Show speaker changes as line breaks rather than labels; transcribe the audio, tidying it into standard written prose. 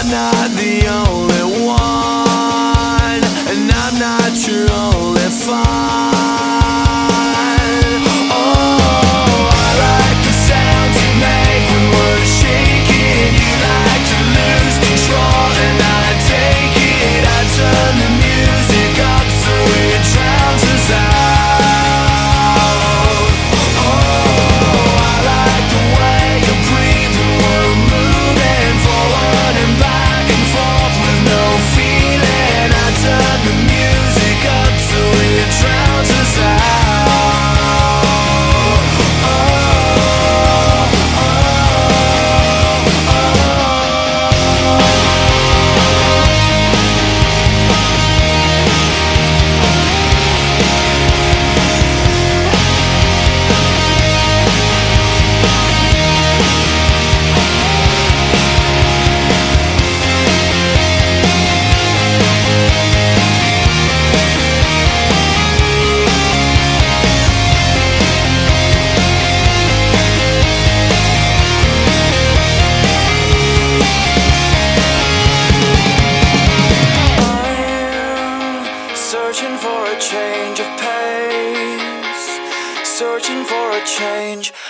I'm not the only one, and I'm not your only fun. Oh, I like the sounds you make when we're shaking. You like to lose control, and I take it. I turn the music up so it drowns us out. Oh, I like the way you breathe when we're moving forward and back and forth with no feeling. I turn the music up so it drowns us out. Searching for a change of pace, searching for a change